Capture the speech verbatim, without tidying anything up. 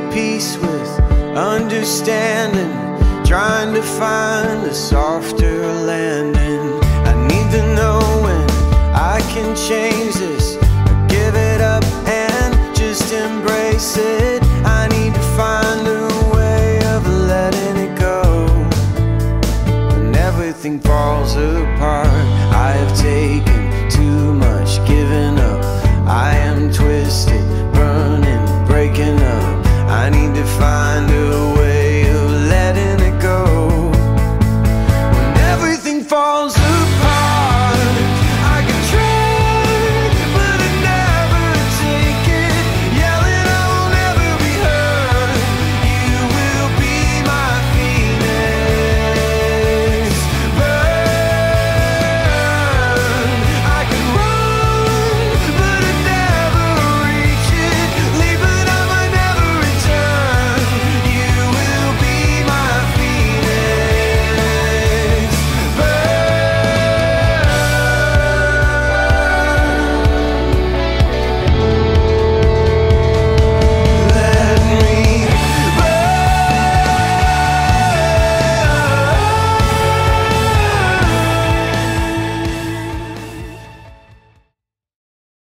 peace with understanding, trying to find a softer landing. I need to know when I can change this, or give it up and just embrace it.